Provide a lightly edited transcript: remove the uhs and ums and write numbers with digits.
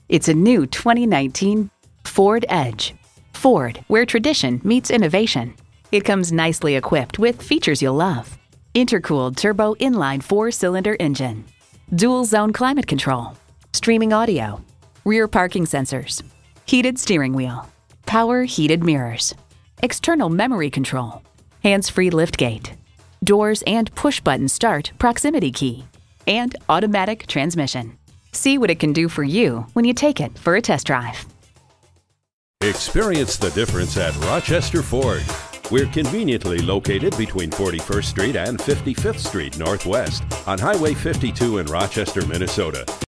It's a new 2019 Ford Edge. Ford, where tradition meets innovation. It comes nicely equipped with features you'll love. Intercooled turbo inline 4-cylinder engine, dual zone climate control, streaming audio, rear parking sensors, heated steering wheel, power heated mirrors, external memory control, hands-free liftgate, doors and push-button start proximity key, and automatic transmission. See what it can do for you when you take it for a test drive. Experience the difference at Rochester Ford. We're conveniently located between 41st Street and 55th Street Northwest on Highway 52 in Rochester, Minnesota.